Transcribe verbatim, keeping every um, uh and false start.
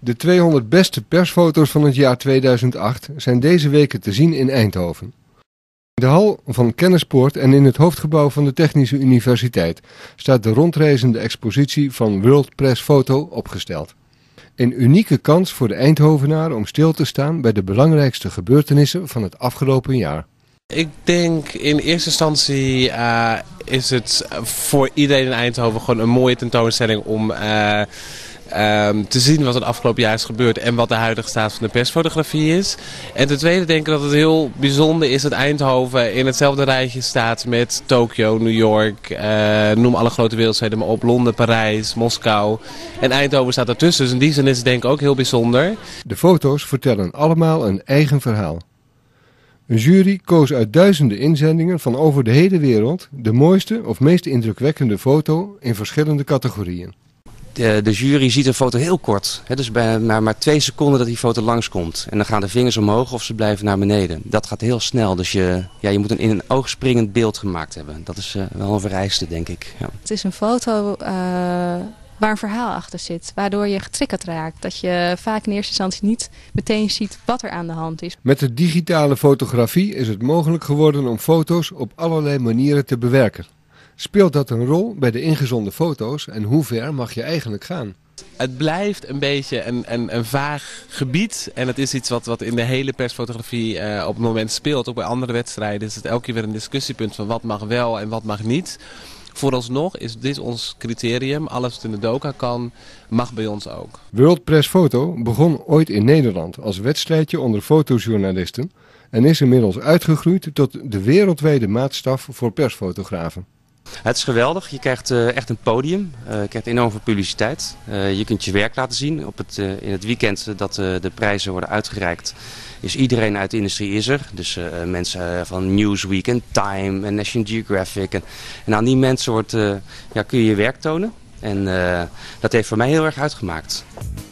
De tweehonderd beste persfoto's van het jaar tweeduizend acht zijn deze weken te zien in Eindhoven. In de hal van Kennispoort en in het hoofdgebouw van de Technische Universiteit staat de rondreizende expositie van World Press Photo opgesteld. Een unieke kans voor de Eindhovenaar om stil te staan bij de belangrijkste gebeurtenissen van het afgelopen jaar. Ik denk in eerste instantie uh, is het voor iedereen in Eindhoven gewoon een mooie tentoonstelling om uh, um, te zien wat het afgelopen jaar is gebeurd en wat de huidige staat van de persfotografie is. En ten tweede denk ik dat het heel bijzonder is dat Eindhoven in hetzelfde rijtje staat met Tokio, New York, uh, noem alle grote wereldsteden maar op, Londen, Parijs, Moskou. En Eindhoven staat ertussen, dus in die zin is het denk ik ook heel bijzonder. De foto's vertellen allemaal een eigen verhaal. Een jury koos uit duizenden inzendingen van over de hele wereld de mooiste of meest indrukwekkende foto in verschillende categorieën. De, de jury ziet een foto heel kort, hè, dus bij maar, maar twee seconden dat die foto langskomt. En dan gaan de vingers omhoog of ze blijven naar beneden. Dat gaat heel snel, dus je, ja, je moet een in een oog springend beeld gemaakt hebben. Dat is uh, wel een vereiste, denk ik. Ja. Het is een foto uh, waar een verhaal achter zit, waardoor je getriggerd raakt. Dat je vaak in eerste instantie niet meteen ziet wat er aan de hand is. Met de digitale fotografie is het mogelijk geworden om foto's op allerlei manieren te bewerken. Speelt dat een rol bij de ingezonden foto's en hoe ver mag je eigenlijk gaan? Het blijft een beetje een, een, een vaag gebied en het is iets wat, wat in de hele persfotografie uh, op het moment speelt. Ook bij andere wedstrijden is het elke keer weer een discussiepunt van wat mag wel en wat mag niet. Vooralsnog is dit ons criterium. Alles wat in de doka kan, mag bij ons ook. World Press Photo begon ooit in Nederland als wedstrijdje onder fotojournalisten en is inmiddels uitgegroeid tot de wereldwijde maatstaf voor persfotografen. Het is geweldig. Je krijgt uh, echt een podium. Uh, je krijgt enorm veel publiciteit. Uh, je kunt je werk laten zien. Op het, uh, in het weekend dat uh, de prijzen worden uitgereikt is iedereen uit de industrie is er. Dus uh, mensen uh, van Newsweek en Time en National Geographic. En, en aan die mensen wordt, uh, ja, kun je je werk tonen. En uh, dat heeft voor mij heel erg uitgemaakt.